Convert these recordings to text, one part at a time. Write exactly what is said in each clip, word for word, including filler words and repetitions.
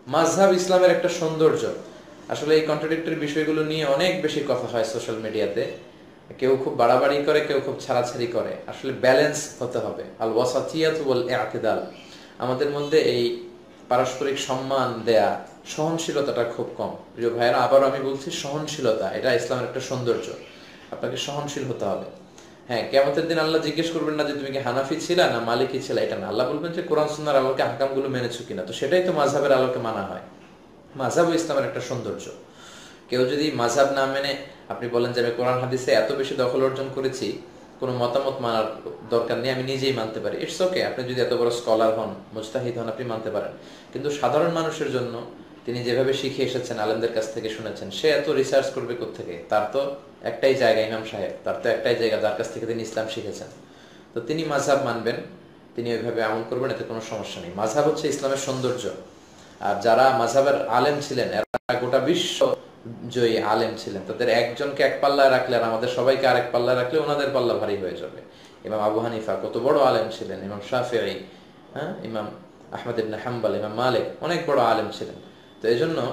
মাযহাব ইসলামের একটা সৌন্দর্য। আসলে এই কন্ট্রাডিক্টরি বিষয়গুলো নিয়ে অনেক বেশি কথা হয় সোশ্যাল মিডিয়াতে। কেউ খুব বাড়াবাড়ি করে, কেউ খুব ছাড়াছাড়ি করে। আসলে ব্যালেন্স হতে হবে, আল ওয়াসাতিয়াতু ওয়াল ইআতিদাল। আমাদের মধ্যে এই পারস্পরিক সম্মান দেয়া, সহনশীলতাটা খুব কম। প্রিয় ভাইয়েরা, আবারও আমি বলছি, সহনশীলতা এটা ইসলামের একটা সৌন্দর্য। আপনাকে সহনশীল হতে হবে। হ্যাঁ, কিয়ামতের দিন আল্লাহ জিজ্ঞেস করবেন না যে তুমি কি হানাফি ছিলা না মালিকি ছিলা, এটা না। আল্লাহ বলবেন যে কোরআন সুন্নাহর আলোকে আহকামগুলো মেনেছো কিনা। তো সেটাই তো মাযহাবের আলোকে মানা হয়। মাযহাব ইসলামের একটা সৌন্দর্য। কেউ যদি মাযহাব না মেনে, আপনি বলেন যে আমি কোরআন হাদিসে এত বেশি দখল অর্জন করেছি, কোনো মতামত মানার দরকার নেই, আমি নিজেই মানতে পারি, ইটস ওকে। আপনি যদি এত বড় স্কলার হন, মুজতাহিদ হন, আপনি মানতে পারেন। কিন্তু সাধারণ মানুষের জন্য তিনি যেভাবে শিখে এসেছেন, আলেমদের কাছ থেকে শুনেছেন, সে এত রিসার্চ করবে কোত্থেকে? তার তো একটাই জায়গা, ইমাম সাহেব, তার তো একটাই জায়গা যার কাছ থেকে তিনি ইসলাম শিখেছেন। তো তিনি মাযহাব মানবেন, তিনি ওইভাবে আমল করবেন, এতে কোনো সমস্যা নেই। মাযহাব হচ্ছে ইসলামের সৌন্দর্য। আর যারা মাযহাবের আলেম ছিলেন, এরা গোটা বিশ্ব জয়ী আলেম ছিলেন। তাদের একজনকে এক পাল্লায় রাখলে আর আমাদের সবাইকে আরেক পাল্লায় রাখলে ওনাদের পাল্লা ভারী হয়ে যাবে। ইমাম আবু হানিফা কত বড় আলেম ছিলেন, ইমাম শাফিঈ, হ্যাঁ, ইমাম আহমদ ইবনে হাম্বল, ইমাম মালিক, অনেক বড় আলেম ছিলেন। তো এই জন্য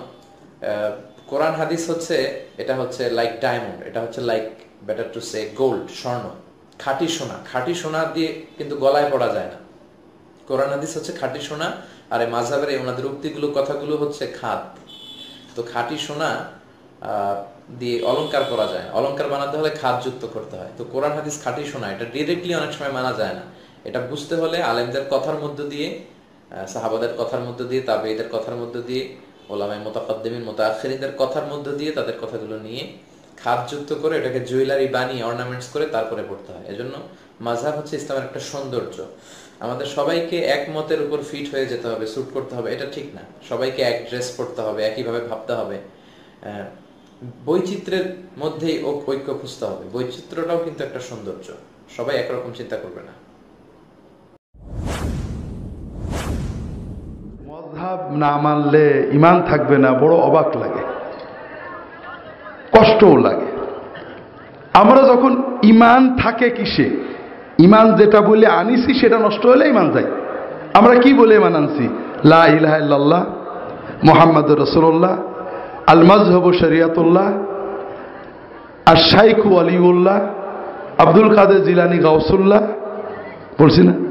কোরআন হাদিস হচ্ছে, এটা হচ্ছে লাইক ডায়মন্ড, এটা হচ্ছে like, better to say gold, স্বর্ণ, খাঁটি সোনা। খাঁটি সোনা দিয়ে কিন্তু গলায় পড়া যায় না। কোরআন হাদিস হচ্ছে খাঁটি সোনা, আর এই মাযহাবের এই ওনাদের উক্তিগুলো, কথাগুলো হচ্ছে খাদ। তো খাঁটি সোনা দিয়ে অলংকার করা যায়, অলংকার বানাতে হলে খাদ যুক্ত করতে হয়। তো কোরআন হাদিস খাঁটি সোনা, এটা ডিরেক্টলি অনেক সময় মানা যায় না। এটা বুঝতে হলে আলেমদের কথার মধ্য দিয়ে, সাহাবাদের কথার মধ্য দিয়ে, তাবেঈদের কথার মধ্য দিয়ে, ওলামায়ে মুতাকাদ্দিমিন মুতাআখিরিনদের কথার মধ্য দিয়ে, তাদের কথাগুলো নিয়ে খাদ যুক্ত করে এটাকে জুয়েলারি বানিয়ে অর্নামেন্টস করে তারপরে পড়তে হয়। এজন্য মাযহাব হচ্ছে ইসলামের একটা সৌন্দর্য। আমাদের সবাইকে এক মতের উপর ফিট হয়ে যেতে হবে, স্যুট করতে হবে, এটা ঠিক না। সবাইকে এক ড্রেস পড়তে হবে, একইভাবে ভাবতে হবে। বৈচিত্র্যের মধ্যেই ঐক্য খুঁজতে হবে। বৈচিত্র্যটাও কিন্তু একটা সৌন্দর্য। সবাই একরকম চিন্তা করবে না। মাযহাব না মানলে ঈমান থাকবে না, বড় অবাক লাগে, কষ্টও লাগে। আমরা যখন ঈমান থাকে কিসে? ঈমান যেটা বলে আনিছি সেটা নষ্ট হলে ঈমান যায়। আমরা কি বলে ঈমান আনছি? লা ইলাহা ইল্লাল্লাহ মুহাম্মাদুর রাসূলুল্লাহ, আল মাযহাবু শরিয়াতুল্লাহ, আর শাইখু ওয়ালিউল্লাহ, আব্দুল কাদের জিলানী গাউসুল্লাহ, বলছি না?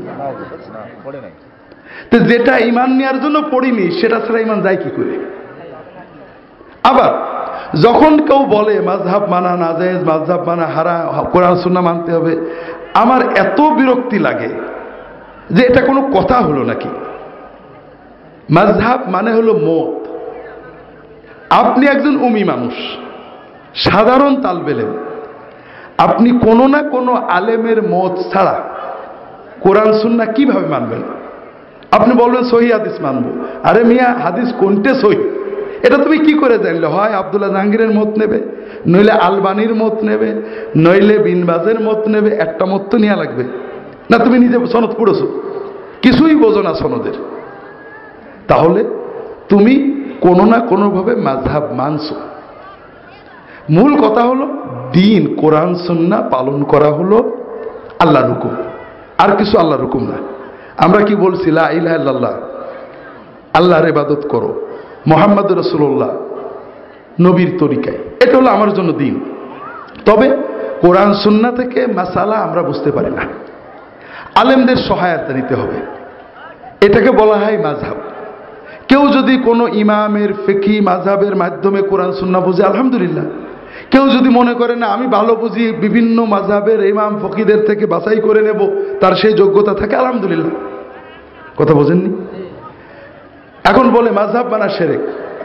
তো যেটা ঈমান নেওয়ার জন্য পড়িনি সেটা ছাড়া ঈমান যায় কি করে? আবার যখন কেউ বলে মাযহাব মানা নাজায়েজ, মাযহাব মানা হারাম, কোরআন সুন্নাহ মানতে হবে, আমার এত বিরক্তি লাগে যে এটা কোনো কথা হলো নাকি? মাযহাব মানে হলো মত। আপনি একজন উম্মি মানুষ, সাধারণ তালবে ইলম, আপনি কোনো না কোনো আলেমের মত ছাড়া কোরআন সুন্নাহ কিভাবে মানবেন? আপনি বলবেন সহিহ হাদিস মানবো। আরে মিয়া, হাদিস কোনটা সহিহ এটা তুমি কি করে জানলে? হয় আব্দুল্লাহ জাহাঙ্গীরের মত নেবে, নইলে আলবানির মত নেবে, নইলে বিন বাজের মত নেবে। একটা মত তো নেওয়া লাগবে না? তুমি নিজে সনদ পড়েছো, কিছুই বোঝো না সনদের, তাহলে তুমি কোনো না কোনোভাবে মাযহাব মানছো। মূল কথা হলো দিন, কোরআন সুন্নাহ পালন করা হলো আল্লাহর হুকুম, আর কিছু আল্লাহর হুকুম না। আমরা কি বলছি? লা ইলাহা ইল্লাল্লাহ, আল্লাহর ইবাদত করো, মুহাম্মাদুর রাসূলুল্লাহ নবীর তরিকায়, এটা হলো আমার জন্য দিন। তবে কোরআন সুন্নাহ থেকে মাসালা আমরা বুঝতে পারি না, আলেমদের সহায়তা নিতে হবে, এটাকে বলা হয় মাযহাব। কেউ যদি কোনো ইমামের ফিকহি মাযহাবের মাধ্যমে কোরআন সুন্নাহ বুঝে, আলহামদুলিল্লাহ। কেউ যদি মনে করে না আমি ভালো বুঝি, বিভিন্ন মাযহাবের ইমাম ফকিদের থেকে বাছাই করে নেব, তার সেই যোগ্যতা থাকে, আলহামদুলিল্লাহ। কথা বোঝেননি? এখন বলে মাযহাব মানা শিরক।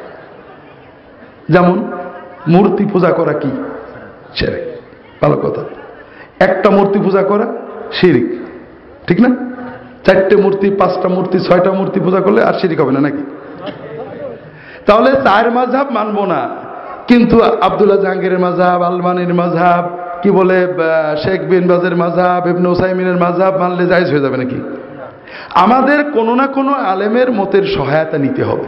যেমন মূর্তি পূজা করা কি শিরক? ভালো কথা। একটা মূর্তি পূজা করা শিরক, ঠিক না? চারটে মূর্তি, পাঁচটা মূর্তি, ছয়টা মূর্তি পূজা করলে আর শিরক হবে না নাকি? তাহলে চার মাযহাব মানবো না, কিন্তু আব্দুল্লাহ জাহাঙ্গীরের মাযহাব, আলমানির মাযহাব, কি বলে শেখ বিন বাজের মাযহাব, ইবনে উসাইমিনের মাযহাব মানলে জায়েজ হয়ে যাবে নাকি? আমাদের কোনো না কোনো আলেমের মতের সহায়তা নিতে হবে।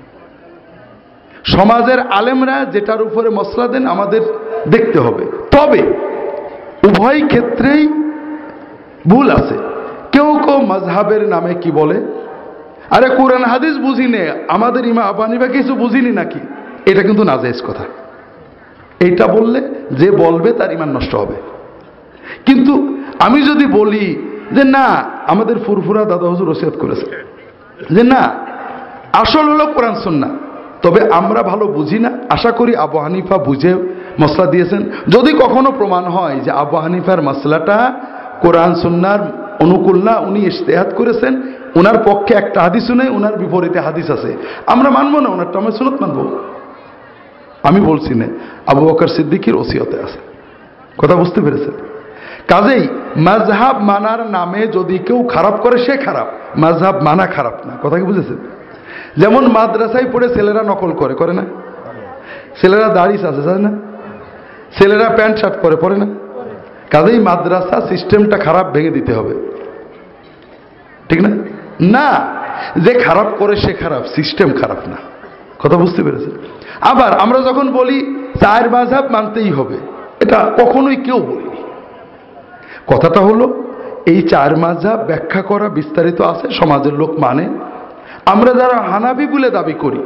সমাজের আলেমরা যেটার উপরে মসলা দেন আমাদের দেখতে হবে। তবে উভয় ক্ষেত্রেই ভুল আছে। কেউ কেউ মাযহাবের নামে কি বলে, আরে কোরআন হাদিস বুঝি নে, আমাদের ইমাম আবু হানিফা কিছু বুঝিনি নাকি? এটা কিন্তু নাজায়েজ কথা। এইটা বললে যে বলবে তার ঈমান নষ্ট হবে। কিন্তু আমি যদি বলি যে না, আমাদের ফুরফুরা দাদা হুজুর ওসিয়ত করেছে যে না, আসল হলো কোরআন সুন্নাহ, তবে আমরা ভালো বুঝি না, আশা করি আবু হানিফা বুঝে মসলা দিয়েছেন। যদি কখনো প্রমাণ হয় যে আবু হানিফার মসলাটা কোরআন সুন্নাহর অনুকূল না, উনি ইজতিহাদ করেছেন, ওনার পক্ষে একটা হাদিসও নেই, ওনার বিপরীতে হাদিস আছে, আমরা মানবো না, ওনারটা আমরা সুন্নাত মানবো। আমি বলছি না, আবু বকর সিদ্দিকের ওসিয়তে আছে। কথা বুঝতে পেরেছেন? কাজেই মাযহাব মানার নামে যদি কেউ খারাপ করে সে খারাপ, মাযহাব মানা খারাপ না। কথা কি বুঝেছেন? যেমন মাদ্রাসায় পড়ে ছেলেরা নকল করে, করে না? ছেলেরা দাড়ি আছে, জানে না? ছেলেরা প্যান্ট শার্ট পরে, পরে না? কাজেই মাদ্রাসা সিস্টেমটা খারাপ, ভেঙে দিতে হবে, ঠিক না? না, যে খারাপ করে সে খারাপ, সিস্টেম খারাপ না। কথা বুঝতে পেরেছেন? আবার আমরা যখন বলি চার মাযহাব মানতেই হবে, এটা কখনোই কেউ বলিনি। কথাটা হলো এই চার মাযহাব ব্যাখ্যা করা বিস্তারিত আছে, সমাজের লোক মানে। আমরা যারা হানাফি বলে দাবি করি,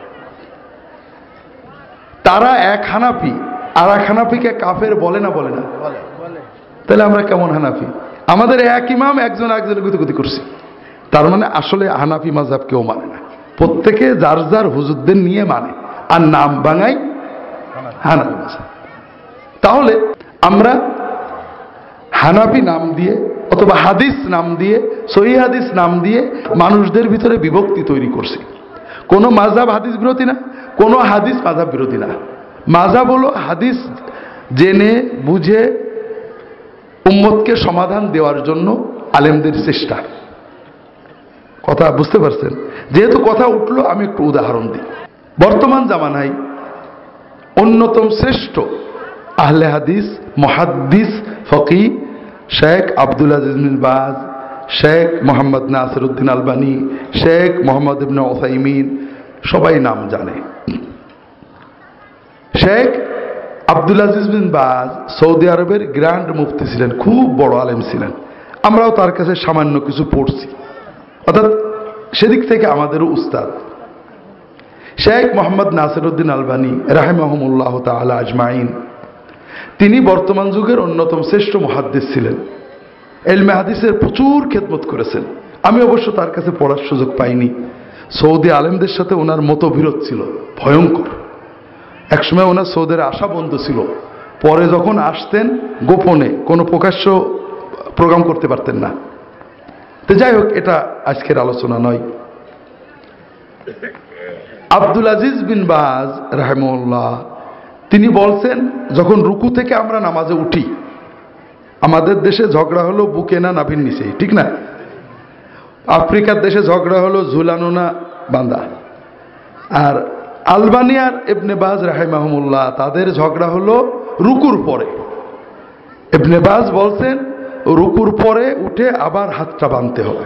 তারা এক হানাফি আর এক হানাফিকে কাফের বলে না, বলে না? তাহলে আমরা কেমন হানাফি? আমাদের এক ইমাম একজন একজনের গুতিগুতি করছি, তার মানে আসলে হানাফি মাযহাব কেউ মানে না। প্রত্যেকে যার যার হুজুরদের নিয়ে মানে, আর নাম ভাঙাই হানাফি মাযহাব। তাহলে আমরা হানাফি নাম দিয়ে অথবা হাদিস নাম দিয়ে, সহিহ হাদিস নাম দিয়ে মানুষদের ভিতরে বিভক্তি তৈরি করছি। কোনো মাযহাব হাদিস বিরোধী না, কোনো হাদিস মাযহাব বিরোধী না। মাযহাব হলো হাদিস জেনে বুঝে উম্মতকে সমাধান দেওয়ার জন্য আলেমদের চেষ্টা। কথা বুঝতে পারছেন? যেহেতু কথা উঠলো, আমি একটু উদাহরণ দিই। বর্তমান জামানায় অন্যতম শ্রেষ্ঠ আহলে হাদিস, মুহাদ্দিস, ফকি শেখ আব্দুল আজিজ বিন বাজ, শেখ মোহাম্মদ নাসিরউদ্দিন আলবানী, শেখ মোহাম্মদ ইবনে উসাইমিন, সবাই নাম জানে। শেখ আব্দুল আজিজ বিন বাজ সৌদি আরবের গ্র্যান্ড মুফতি ছিলেন, খুব বড় আলেম ছিলেন। আমরাও তার কাছে সামান্য কিছু পড়ছি, অর্থাৎ সেদিক থেকে আমাদেরও উস্তাদ। শেখ মোহাম্মদ নাসিরউদ্দিন আলবানী রাহিমাহুমুল্লাহ তাআলা আজমাইন, তিনি বর্তমান যুগের অন্যতম শ্রেষ্ঠ মুহাদ্দিস ছিলেন। ইলমে হাদিসের প্রচুর খেদমত করেছেন। আমি অবশ্য তার কাছে পড়ার সুযোগ পাইনি। সৌদি আলেমদের সাথে ওনার মতবিরোধ ছিল ভয়ঙ্কর। একসময় ওনার সৌদের আসা বন্ধ ছিল, পরে যখন আসতেন গোপনে, কোনো প্রকাশ্য প্রোগ্রাম করতে পারতেন না। তো যাই হোক, এটা আজকের আলোচনা নয়। আব্দুল আজিজ বিন বাজ রাহিমাহুল্লাহ তিনি বলছেন, যখন রুকু থেকে আমরা নামাজে উঠি, আমাদের দেশে ঝগড়া হলো বুকে না নাভির নিচে, ঠিক না? আফ্রিকার দেশে ঝগড়া হলো ঝুলানো না বান্দা। আর আলবানিয়ার ইবনে বাজ রাহিমাহুমুল্লাহ তাদের ঝগড়া হলো রুকুর পরে। ইবনে বাজ বলছেন রুকুর পরে উঠে আবার হাতটা বাঁধতে হবে,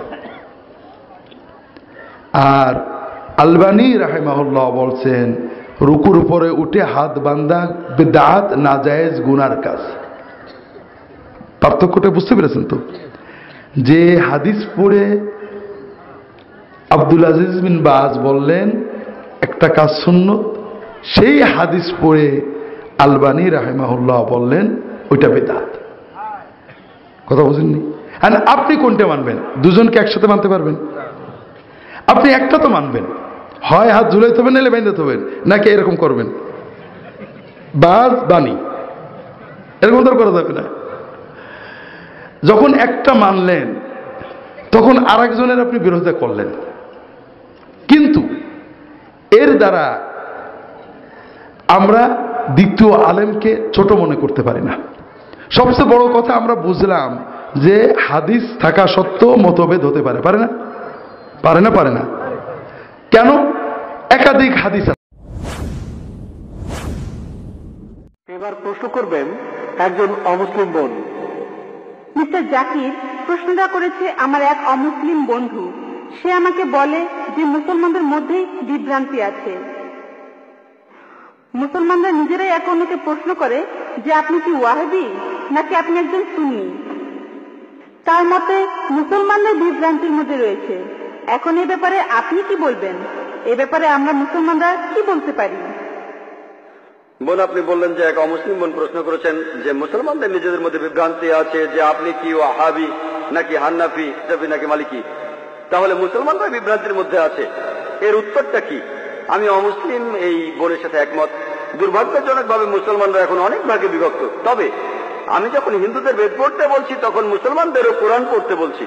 আর আলবানী রাহিমাহুল্লাহ বলছেন রুকুর পরে উঠে হাত বাঁধা বিদআত, নাজায়েজ, গুনার কাজ। পার্থক্যটা বুঝতে পেরেছেন তো? যে হাদিস পড়ে আব্দুল আজিজ বিন বাজ বললেন একটা কাজ সুন্নত, সেই হাদিস পড়ে আলবানী রাহিমাহুল্লাহ বললেন ওইটা বিদআত। কথা বুঝেননি? আর আপনি কোনটা মানবেন? দুজনকে একসাথে মানতে পারবেন? আপনি একটা তো মানবেন, হয় হাত ঝুলাইতে হবেন, নাহলে বেঁধে হবেন, নাকি এরকম করবেন বাজ বাণী, এরকম তো করা যাবে না। যখন একটা মানলেন তখন আরেকজনের আপনি বিরোধিতা করলেন, কিন্তু এর দ্বারা আমরা দ্বিতীয় আলেমকে ছোট মনে করতে পারি না। সবচেয়ে বড় কথা আমরা বুঝলাম যে হাদিস থাকা সত্ত্বেও মতভেদ হতে পারে, পারে না? পারে না? পারে না কেন? একাধিক হাদিস আছে। এবার প্রশ্ন করবেন একজন অমুসলিম বোন। মিস্টার জাকির, প্রশ্নটা করেছে আমার এক অমুসলিম বন্ধু। সে আমাকে বলে যে মুসলমানদের মধ্যেই বিভ্রান্তি আছে। মুসলমানরা নিজেরাই এক অন্যকে প্রশ্ন করে যে আপনি কি ওয়াহাবি নাকি আপনি একজন সুন্নি। তার মতে মুসলমানদের বিভ্রান্তির মধ্যে রয়েছে, এখন এ ব্যাপারে আপনি কি বলবেন? এ ব্যাপারে আমরা মুসলমানরা কি বলতে পারি? বোন, আপনি বললেন যে এক অমুসলিম বোন প্রশ্ন করেছেন যে মুসলমানদের নিজেদের মধ্যে বিভ্রান্তি আছে যে আপনি কি ওয়াহাবি নাকি হান্নাফি নাকি মালিকি, তাহলে মুসলমানরা বিভ্রান্তির মধ্যে আছে, এর উত্তরটা কি? আমি অমুসলিম এই বোনের সাথে একমত। দুর্ভাগ্যজনক ভাবে মুসলমানরা এখন অনেক ভাগে বিভক্ত। তবে আমি যখন হিন্দুদের বেদ পড়তে বলছি তখন মুসলমানদেরও কোরআন পড়তে বলছি।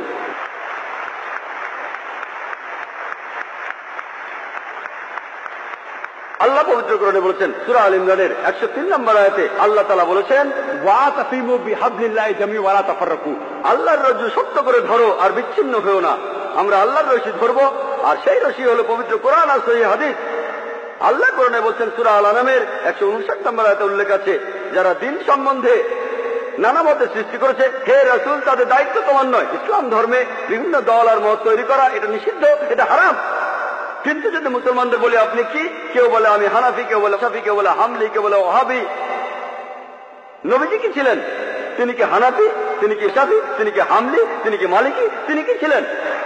আল্লাহ পবিত্র কোরআনে বলেছেন সূরা আল ইমরানের একশো তিন নম্বর আয়াতে আল্লাহ তাআলা বলেছেন ওয়াতাসিমু বিহাবলিল্লাহি জামিআন ওয়া লা তাফাররাকু, আল্লাহর রজ্জু শক্ত করে ধরো আর বিচ্ছিন্ন হও না। আমরা আল্লাহর রশি ধরবো, আর সেই রশি হলো পবিত্র কোরআন আর সহিহ হাদিস। আল্লাহ কোরআনে বলছেন সূরা আল আনামের একশো উনষাট নম্বর আয়াতে উল্লেখ আছে, যারা দিন সম্বন্ধে নানা মতে সৃষ্টি করেছে, হে রাসূল তাদের দায়িত্ব তোমার নয়। ইসলাম ধর্মে বিভিন্ন দল আর মত তৈরি করা এটা নিষিদ্ধ, এটা হারাম। কিন্তু যদি মুসলমানদের বলি আপনি কি, কেউ বলে আমি হানাফি, কেউ বলে শাফি, কেউ বলে হামলি, কেউ বলে ওয়াহাবি। নবীজি কি ছিলেন? তিনি কি হানাফি? তিনি কি শাফি? তিনি কি হামলি? তিনি কি মালিকি? তিনি কি ছিলেন?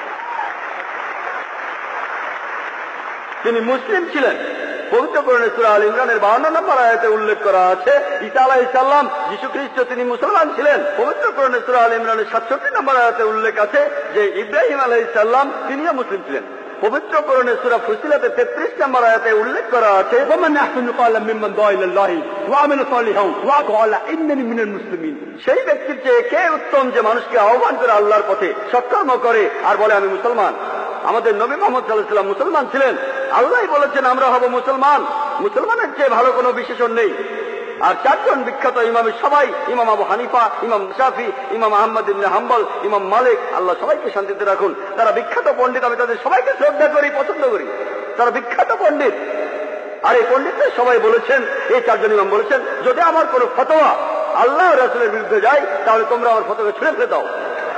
তিনি মুসলিম ছিলেন। পবিত্র কোরআনে সূরা আল ইমরানের বাউন্ন নম্বর আয়াতে উল্লেখ করা আছে ঈসা আলাইহিস সালাম, যীশু খ্রিস্ট তিনি মুসলমান ছিলেন। পবিত্র কোরআনে সূরা আল ইমরানের সাতষট্টি নম্বর আয়াতে উল্লেখ আছে যে ইব্রাহিম আলাইহিস সালাম তিনিও মুসলিম ছিলেন। পবিত্র কোরআনে সূরা ফুসিলাতে তেত্রিশ নম্বর আয়াতে উল্লেখ করা আছে ওমান আহসানু ক্বালাম মিম্মান দাআ ইলাল্লাহি ওয়া আমিলা সালিহান ওয়া ক্বালা ইন্নানি মিনাল মুসলিমিন। সেই ব্যক্তির চেয়ে কে উত্তম যে মানুষকে আহ্বান করে আল্লাহর পথে, সৎকর্ম করে আর বলে আমি মুসলমান। আমাদের নবী মুহাম্মদ সাল্লাল্লাহু আলাইহি ওয়াসাল্লাম মুসলমান ছিলেন। আল্লাহ বলেছেন আমরা হব মুসলমান। মুসলমানের চেয়ে ভালো কোনো বিশেষণ নেই। আর চারজন বিখ্যাত ইমামের সবাই, ইমাম আবু হানিফা, ইমাম শাফি, ইমাম আহমদ ইবনে হাম্বল, ইমাম মালিক, আল্লাহ সবাইকে শান্তিতে রাখুন, তারা বিখ্যাত পণ্ডিত। আমি তাদের সবাইকে শ্রদ্ধা করি, পছন্দ করি, তারা বিখ্যাত পণ্ডিত। আর এই পণ্ডিতদের সবাই বলেছেন, এই চারজন ইমাম বলেছেন, যদি আমার কোনো ফতোয়া আল্লাহ রাসূলের বিরুদ্ধে যায় তাহলে তোমরা আমার ফতোয়াকে ছুঁড়ে ফেলে দাও।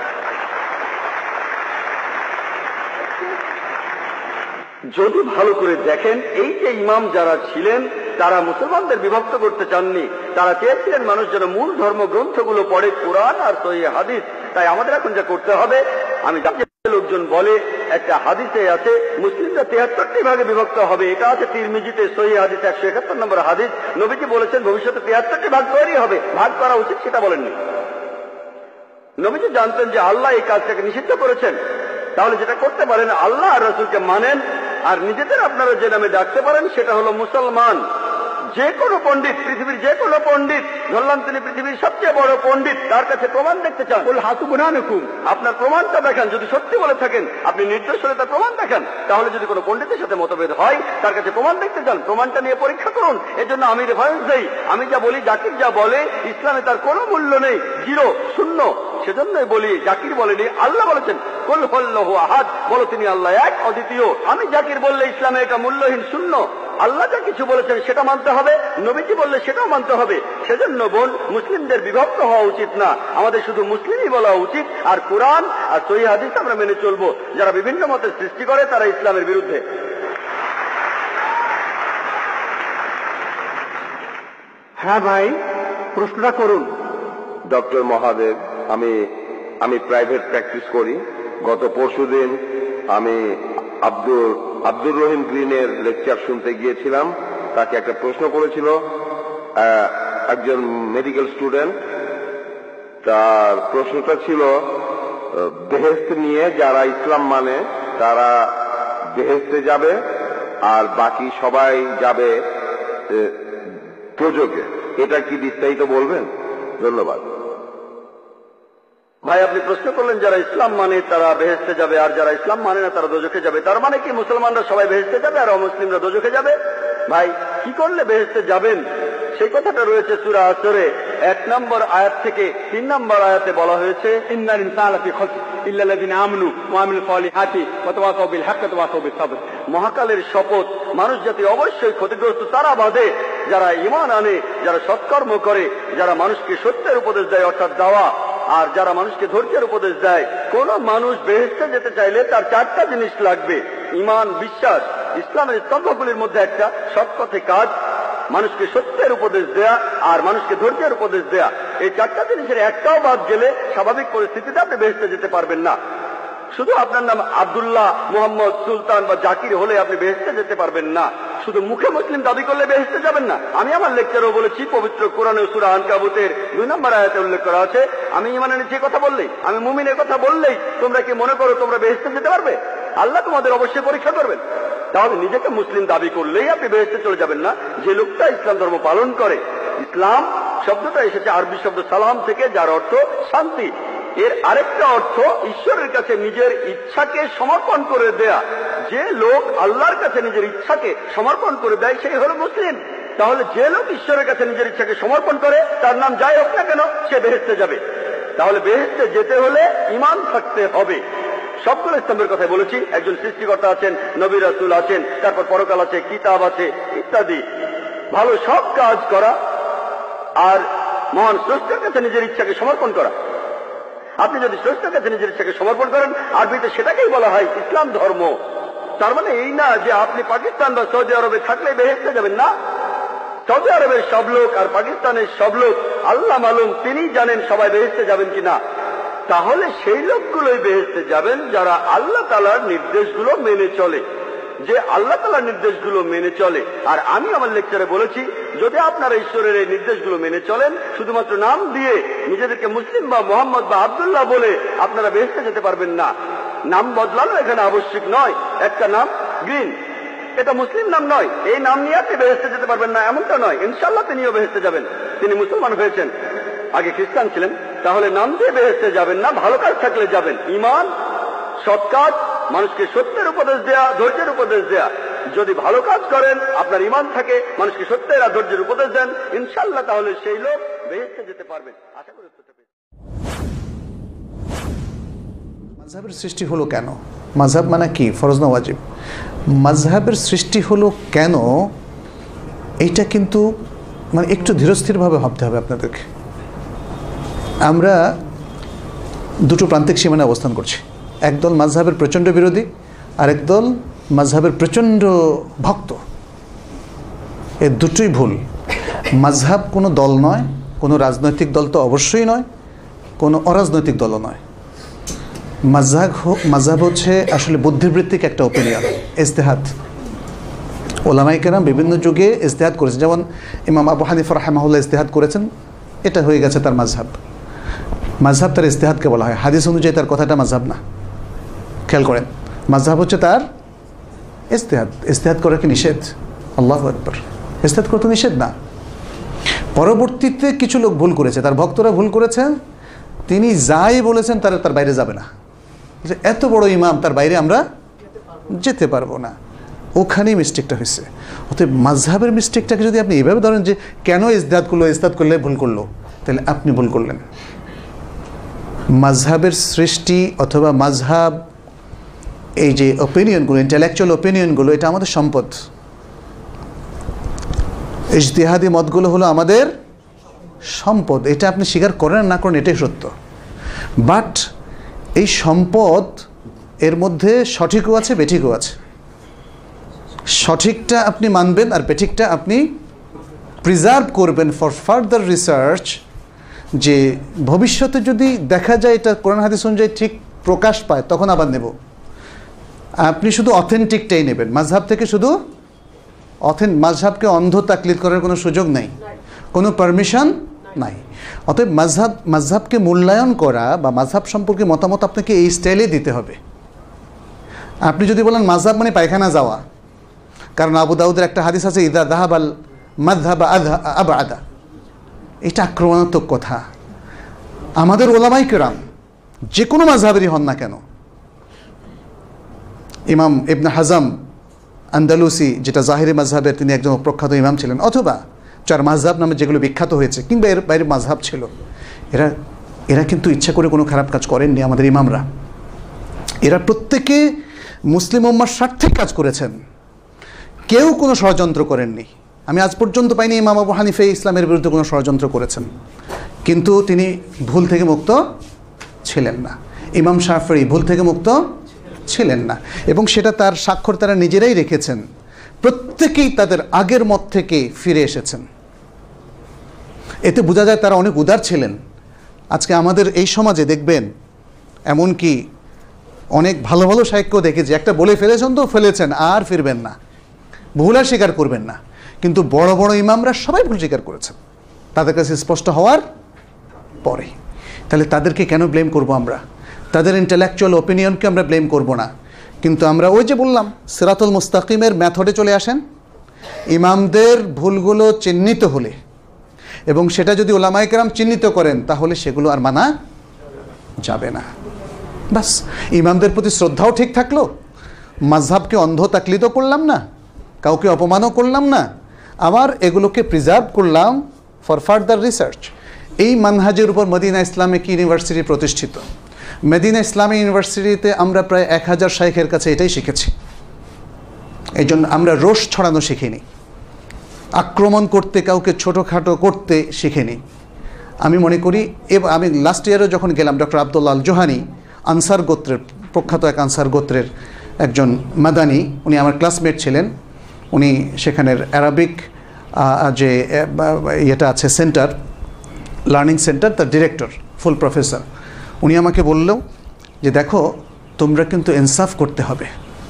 যদি ভালো করে দেখেন, এই যে ইমাম যারা ছিলেন তারা মুসলমানদের বিভক্ত করতে চাননি। তারা চেয়েছিলেন মানুষ যেন মূল ধর্মগ্রন্থগুলো পড়ে, কোরআন আর সহিহ হাদিস। তাই আমাদের এখন যা করতে হবে, আমি লোকজন বলে একটা হাদিসে আছে মুসলিমরা তিয়াত্তরটি ভাগে বিভক্ত হবে, এটা আছে তিরমিজিতে সহিহ হাদিস একশো একাত্তর নম্বর হাদিস। নবীজি বলেছেন ভবিষ্যতে তিয়াত্তরটি ভাগ তৈরি হবে, ভাগ করা উচিত সেটা বলেননি। নবীজি জানতেন যে আল্লাহ এই কাজটাকে নিষিদ্ধ করেছেন। তাহলে যেটা করতে পারেন, আল্লাহ আর রাসূলকে মানেন, আর নিজেদের আপনারা যে নামে ডাকতে পারেন সেটা হলো মুসলমান। যে কোনো পণ্ডিত, পৃথিবীর যে কোনো পণ্ডিত, ধরলাম তিনি পৃথিবীর সবচেয়ে বড় পণ্ডিত, তার কাছে প্রমাণ দেখতে চান, বল হাতু বুরহানুকুম, আপনার প্রমাণটা দেখান। যদি সত্যি বলে থাকেন, আপনি নির্দোষ হলে তার প্রমাণ দেখান। তাহলে যদি কোনো পণ্ডিতের সাথে মতভেদ হয়, তার কাছে প্রমাণ দেখতে চান, প্রমাণটা নিয়ে পরীক্ষা করুন। এজন্য আমি রেফারেন্স দেই, আমি যা বলি জাকির যা বলে ইসলামে তার কোনো মূল্য নেই, জিরো, শূন্য। সেজন্যই বলি জাকির বলেনি, আল্লাহ বলেছেন কুল হুয়াল্লাহু আহাদ, বলো তিনি আল্লাহ এক, অদ্বিতীয়। আমি জাকির বললে ইসলামে এটা মূল্যহীন, শূন্য। আল্লাহ যা কিছু বলেছেন সেটা মানতে হবে, নবীজি বললে সেটাও মানতে হবে। সেজন্য বোন, মুসলিমদের বিভক্ত হওয়া উচিত না, আমাদের শুধু মুসলিমই বলা উচিত। আর কোরআন আর সহিহ হাদিস আমরা মেনে চলবো। যারা বিভিন্ন মতের সৃষ্টি করে তারা ইসলামের বিরুদ্ধে। হ্যাঁ ভাই, প্রশ্নটা করুন। ডক্টর মহাদেব, আমি আমি প্রাইভেট প্র্যাকটিস করি। গত পরশুদিন আমি আব্দুর আব্দুর রহিম গ্রিনের লেকচার শুনতে গিয়েছিলাম। তাকে একটা প্রশ্ন করেছিল একজন মেডিকেল স্টুডেন্ট। তার প্রশ্নটা ছিল বেহেশত নিয়ে, যারা ইসলাম মানে তারা বেহেশতে যাবে আর বাকি সবাই যাবে দোজখে। এটা কি বিস্তারিত বলবেন? ধন্যবাদ। ভাই, আপনি প্রশ্ন করলেন যারা ইসলাম মানে তারা বেহেশতে যাবে আর যারা ইসলাম মানে না তারা দোজখে যাবে। তার মানে কি মুসলমানরা সবাই বেহেশতে যাবে আর অমুসলিমরা দোজখে যাবে? ভাই, কি করলে বেহেশতে যাবেন সেই কথাটা রয়েছে সূরা আসরে এক নম্বর আয়াত থেকে তিন নম্বর আয়াতে বলা হয়েছে ইন্নাল ইনসানা লাফি খুসর ইল্লা আল্লাযিনা আমানু ওয়া আমিলুস সালিহাতি ওয়া তাওয়াসাউ বিল হাক্কি ওয়া তাওয়াসাউ বিস সাবর। মহাকালের শপথ, মানুষ জাতি অবশ্যই ক্ষতিগ্রস্ত তারা বাদে যারা ঈমান আনে, যারা সৎকর্ম করে, যারা মানুষকে সত্যের উপদেশ দেয় অর্থাৎ দাওয়া, আর যারা মানুষকে ধৈর্যের উপদেশ দেয়। কোন মানুষ বেহেশতে যেতে চাইলে তার চারটা জিনিস লাগবে: ঈমান, বিশ্বাস। ইসলামের স্তম্ভগুলির মধ্যে একটা সৎ পথে কাজ, মানুষকে সত্যের উপদেশ দেয়া আর মানুষকে ধৈর্যের উপদেশ দেয়া। এই চারটা জিনিসের একটাও বাদ গেলে স্বাভাবিক পরিস্থিতিতে আপনি বেহেশতে যেতে পারবেন না। শুধু আপনার নাম আব্দুল্লাহ, মোহাম্মদ, সুলতান বা জাকির হলে আপনি বেহেশতে যেতে পারবেন না। শুধু মুখে মুসলিম দাবি করলে বেহেশতে যাবেন না। আমি আমার লেকচারেও বলেছি, পবিত্র কোরআনে সূরা আনকাবুতের দুই নম্বর আয়াতে উল্লেখ করা আছে, আমি ইমানের যে কথা বললেই, আমি মুমিনের কথা বললেই তোমরা কি মনে করো তোমরা বেহেশতে যেতে পারবে? আল্লাহ তোমাদের অবশ্যই পরীক্ষা করবেন। তাহলে নিজেকে মুসলিম দাবি করলেই আপনি বেহেশতে চলে যাবেন না। যে লোকটা ইসলাম ধর্ম পালন করে, ইসলাম শব্দটা এসেছে আরবি শব্দ সালাম থেকে, যার অর্থ শান্তি। এর আরেকটা অর্থ ঈশ্বরের কাছে নিজের ইচ্ছাকে সমর্পণ করে দেয়া। যে লোক আল্লাহর কাছে নিজের ইচ্ছাকে সমর্পণ করে দেয় সেই হলো মুসলিম। তাহলে যে লোক ঈশ্বরের কাছে নিজের ইচ্ছাকে সমর্পণ করে, তার নাম যাই হোক না কেন, সে বেহেশতে যাবে। তাহলে বেহেশতে যেতে হলে ঈমান থাকতে হবে। সবগুলো স্তম্ভের কথা বলেছি। একজন সৃষ্টিকর্তা আছেন, নবী রাসূল আছেন, তারপর পরকাল আছে, কিতাব আছে ইত্যাদি। ভালো সব কাজ করা আর মহান স্রষ্টার কাছে নিজের ইচ্ছাকে সমর্পণ করা। আপনি যদি স্রষ্টার কাছে নিজের ইচ্ছাকে সমর্পণ করেন, আরবিতে সেটাকেই বলা হয় ইসলাম ধর্ম। তার মানে এই না যে আপনি পাকিস্তান বা সৌদি আরবে থাকলে বেহেশতে যাবেন না। সৌদি আরবের সব লোক আর পাকিস্তানের সব লোক আল্লাহ মালুম, তিনি জানেন সবাই বেহেশতে যাবেন কিনা। তাহলে সেই লোকগুলোই বেহেশতে যাবেন যারা আল্লাহ তাআলার নির্দেশগুলো মেনে চলে, যে আল্লাহ তাআলার নির্দেশগুলো মেনে চলে। আর আমি আমার লেকচারে বলেছি, যদি আপনারা ঈশ্বরের এই নির্দেশগুলো মেনে চলেন, শুধুমাত্র নাম দিয়ে নিজেদেরকে মুসলিম বা মোহাম্মদ বা আব্দুল্লাহ বলে আপনারা বেহেশতে যেতে পারবেন না। নাম বদলানো এখানে আবশ্যক নয়। একটা নাম গ্রিন, এটা মুসলিম নাম নয়। এই নাম নিয়ে আপনি বেহেশতে যেতে পারবেন না এমনটা নয়। ইনশাআল্লাহ তিনিও বেহেশতে যাবেন। তিনি মুসলমান হয়েছেন, আগে খ্রিস্টান ছিলেন। তাহলে নাম দিয়ে বেহেশতে যাবেন না, ভালো কাজ থাকলে যাবেন। ঈমান, সৎ কাজ, মানুষকে সত্যের উপদেশ দেয়া, ধৈর্যের উপদেশ দেয়া। যদি ভালো কাজ করেন, আপনার ঈমান থাকে, মানুষকে সত্যের আর ধৈর্যের উপদেশ দেন, ইনশাআল্লাহ তাহলে সেই লোক বেহেশতে যেতে পারবেন। আশা করি উত্তরটা পেয়েছেন। মাযহাবের সৃষ্টি হলো কেন? মাযহাব মানে কি? ফরজ না ওয়াজিব? মাযহাবের সৃষ্টি হলো কেন, এইটা কিন্তু মানে একটু ধীরস্থিরভাবে ভাবতে হবে আপনাদেরকে। আমরা দুটো প্রান্তিক সীমানায় অবস্থান করছি। একদল মাযহাবের প্রচণ্ড বিরোধী, আর একদল মাযহাবের প্রচণ্ড ভক্ত। এ দুটোই ভুল। মাযহাব কোনো দল নয়, কোনো রাজনৈতিক দল তো অবশ্যই নয়, কোনো অরাজনৈতিক দলও নয়। মাযহাব মাযহাব হচ্ছে আসলে বুদ্ধিবৃত্তিক একটা ওপিনিয়ন, ইজতিহাদ। ওলামায়ে কেরাম বিভিন্ন যুগে ইজতিহাদ করেছেন। যেমন ইমাম আবু হানিফা রাহিমাহুল্লাহ ইজতিহাদ করেছেন, এটা হয়ে গেছে তার মাযহাব। মাযহাব তার ইজতিহাদকে বলা হয়, হাদিস অনুযায়ী তার কথাটা মাযহাব না। খেয়াল করেন, মাযহাব হচ্ছে তার ইজতিহাদ। ইজতিহাদ করা কি নিষেধ? আল্লাহু আকবার। ইজতিহাদ করতে নিষেধ না। পরবর্তীতে কিছু লোক ভুল করেছে, তার ভক্তরা ভুল করেছেন, তিনি যাই বলেছেন তার তার বাইরে যাবে না। এত বড় ইমাম, তার বাইরে আমরা যেতে পারবো না। ওখানেই মিস্টেকটা হয়েছে। অতএব মাযহাবের মিস্টেকটাকে যদি আপনি এইভাবে ধরেন যে কেন ইজতিহাদ করলো, ইজতিহাদ করলে ভুল করলো, তাহলে আপনি ভুল করলেন। মাযহাবের সৃষ্টি অথবা মাযহাব, এই যে ওপিনিয়নগুলো, ইন্টেলেকচুয়াল ওপিনিয়নগুলো, এটা আমাদের সম্পদ। ইজতিহাদি মতগুলো হলো আমাদের সম্পদ। এটা আপনি স্বীকার করেন না করেন, এটাই সত্য। বাট এই সম্পদ, এর মধ্যে সঠিকও আছে, বেঠিকও আছে। সঠিকটা আপনি মানবেন আর বেঠিকটা আপনি প্রিজার্ভ করবেন ফর ফার্দার রিসার্চ, যে ভবিষ্যতে যদি দেখা যায় এটা কোরআন হাদিস অনুযায়ী ঠিক প্রকাশ পায়, তখন আবার নেব। আপনি শুধু অথেন্টিকটাই নেবেন। মাযহাব থেকে শুধু অথেন্ট, মাযহাবকে অন্ধ তাকলিদ করার কোনো সুযোগ নেই, কোনো পারমিশন নাই। অতএব মাযহাব মাযহাবকে মূল্যায়ন করা বা মাযহাব সম্পর্কে মতামত আপনাকে এই স্টাইলে দিতে হবে। আপনি যদি বলেন মাযহাব মানে পায়খানা যাওয়া, কারণ আবু দাউদের একটা হাদিস আছে, ইদা যাহাবাল মাযহাবা আবআদা, এটা আক্রমণাত্মক কথা। আমাদের ওলামায়ে কেরাম যে কোনো মাযহাবেরই হন না কেন, ইমাম ইবনে হাজম আন্দালুসি, যেটা জাহিরি মাযহাবের, তিনি একজন প্রখ্যাত ইমাম ছিলেন, অথবা চার মাযহাব নামে যেগুলো বিখ্যাত হয়েছে, কিংবা এর বাইরে মাযহাব ছিল, এরা এরা কিন্তু ইচ্ছা করে কোনো খারাপ কাজ করেননি। আমাদের ইমামরা, এরা প্রত্যেকে মুসলিম উম্মার স্বার্থে কাজ করেছেন, কেউ কোনো ষড়যন্ত্র করেননি। আমি আজ পর্যন্ত পাইনি ইমাম আবু হানিফা ইসলামের বিরুদ্ধে কোনো ষড়যন্ত্র করেছেন, কিন্তু তিনি ভুল থেকে মুক্ত ছিলেন না। ইমাম শাফিঈ ভুল থেকে মুক্ত ছিলেন না, এবং সেটা তার স্বাক্ষর তারা নিজেরাই রেখেছেন। প্রত্যেকেই তাদের আগের মত থেকে ফিরে এসেছেন। এতে বোঝা যায় তারা অনেক উদার ছিলেন। আজকে আমাদের এই সমাজে দেখবেন, এমনকি অনেক ভালো ভালো শায়েখকেও দেখেছি, একটা বলে ফেলেছেন তো ফেলেছেন, আর ফিরবেন না, ভুল আর স্বীকার করবেন না। কিন্তু বড় বড় ইমামরা সবাই ভুল স্বীকার করেছেন তাদের কাছে স্পষ্ট হওয়ার পরে। তাহলে তাদেরকে কেন ব্লেম করব আমরা? তাদের ইন্টেলেকচুয়াল ওপিনিয়নকে আমরা ব্লেম করব না। কিন্তু আমরা ওই যে বললাম সিরাতুল মুস্তাকিমের মেথডে চলে আসেন। ইমামদের ভুলগুলো চিহ্নিত হলে এবং সেটা যদি ওলামায়ে কেরাম চিহ্নিত করেন তাহলে সেগুলো আর মানা যাবে না। বাস, ইমামদের প্রতি শ্রদ্ধাও ঠিক থাকলো, মাযহাবকে অন্ধ তাকলিদও করলাম না, কাউকে অপমানও করলাম না, আবার এগুলোকে প্রিজার্ভ করলাম ফর ফার্দার রিসার্চ। এই মানহাজের উপর মদিনা ইসলামিক ইউনিভার্সিটি প্রতিষ্ঠিত। মদিনা ইসলামিক ইউনিভার্সিটিতে আমরা প্রায় এক হাজার শাইখের কাছে এটাই শিখেছি। এই জন্য আমরা রোষ ছড়ানো শিখিনি, আক্রমণ করতে, কাউকে ছোটোখাটো করতে শিখিনি। আমি মনে করি এবং আমি লাস্ট ইয়ারে যখন গেলাম, doctor Abdullah Al Johani Ansar গোত্রের, প্রখ্যাত এক আনসার গোত্রের একজন মাদানি, উনি আমার ক্লাসমেট ছিলেন। উনি সেখানের অ্যারাবিক যে ইয়েটা আছে সেন্টার, লার্নিং সেন্টার, তার ডিরেক্টর, ফুল প্রফেসর। উনি আমাকে বললেও যে দেখো তোমরা কিন্তু ইনসাফ করতে হবে,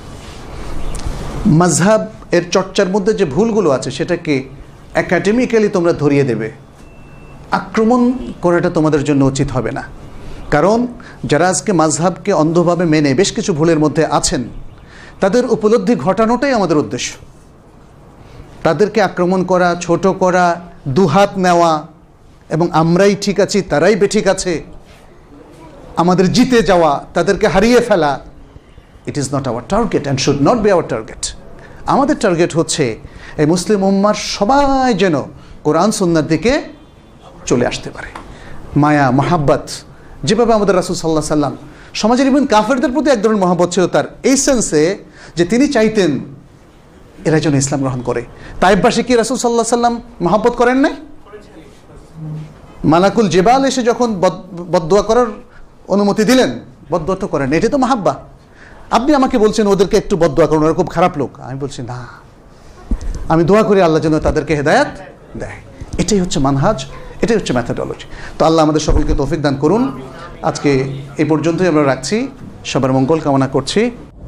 মাযহাব এর চর্চার মধ্যে যে ভুলগুলো আছে সেটাকে একাডেমিক্যালি তোমরা ধরিয়ে দেবে, আক্রমণ করাটা তোমাদের জন্য উচিত হবে না। কারণ যারা আজকে মাযহাবকে অন্ধভাবে মেনে বেশ কিছু ভুলের মধ্যে আছেন তাদের উপলব্ধি ঘটানোটাই আমাদের উদ্দেশ্য। তাদেরকে আক্রমণ করা, ছোট করা, দুহাত নেওয়া এবং আমরাই ঠিক আছি তারাই বেঠিক আছে, আমাদের জিতে যাওয়া, তাদেরকে হারিয়ে ফেলা, it is not our target and should not be our target. আমাদের টার্গেট হচ্ছে এই মুসলিম উম্মার সবাই যেন কোরআন সুন্নাহর দিকে চলে আসতে পারে। মায়া, মহাব্বত, যেভাবে আমাদের রাসূল সাল্লাল্লাহু আলাইহি সাল্লাম সমাজের ইভেন কাফেরদের প্রতি এক ধরনের মহাব্বত ছিল তার, এই সেন্সে যে তিনি চাইতেন এরা যেন ইসলাম গ্রহণ করে। তাইফবাসী কি রাসূল সাল্লাল্লাহু আলাইহি সাল্লাম মহাব্বত করেন নাই? মালাকুল জেবাল এসে যখন বদদুয়া করার অনুমতি দিলেন, বদদুয়া তো করেন, এটা তো মাহাব্বা। আপনি আমাকে বলছেন ওদেরকে একটু বদদুয়া করুন, ওরা খুব খারাপ লোক। আমি বলছি না, আমি দোয়া করি আল্লাহ যেন তাদেরকে হেদায়েত দেয়। এটাই হচ্ছে মানহাজ, এটাই হচ্ছে ম্যাথোডলজি। তো আল্লাহ আমাদের সকলকে তৌফিক দান করুন। আজকে এই পর্যন্তই আমরা রাখছি, সবার মঙ্গল কামনা করছি।